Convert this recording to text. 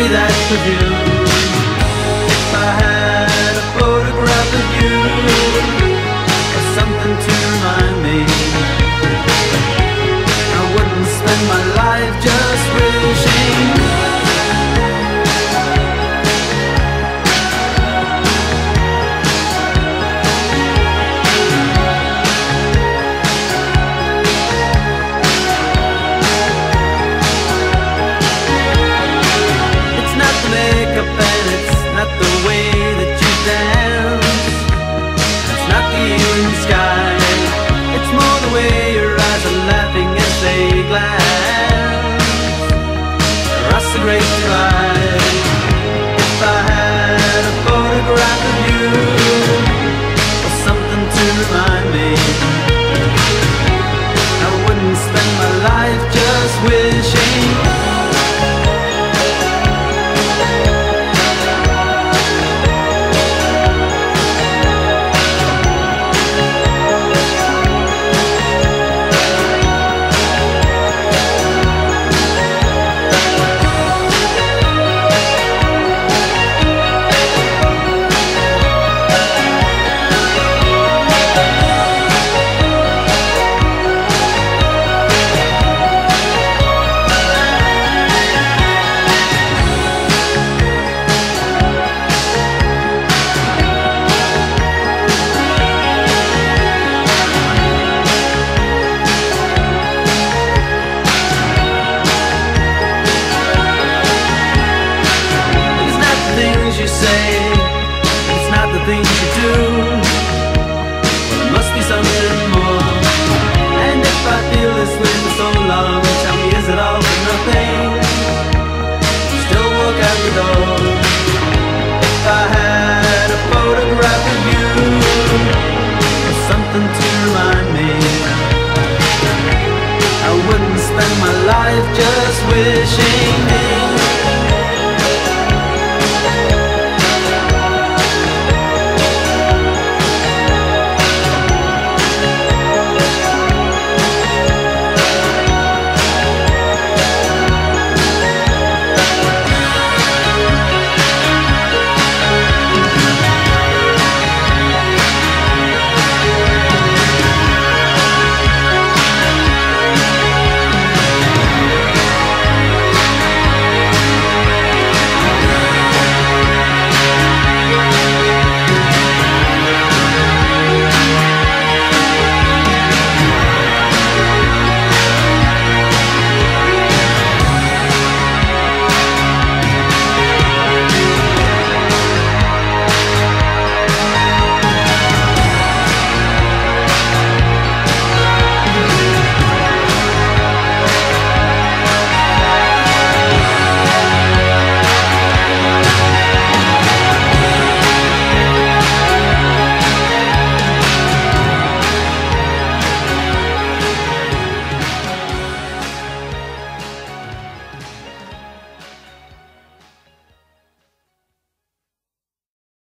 be that perfume. If I had a photograph of you, or something to remind me, I wouldn't spend my life just wishing. Great divide. If I had a photograph of you, or something to remind me, I wouldn't spend my life just wishing. You say, it's not the things you do. Well, it must be something more. And if I feel this way for so long, tell me, is it all for nothing? Still walk out the door. If I had a photograph of you, or something to remind me, I wouldn't spend my life just wishing.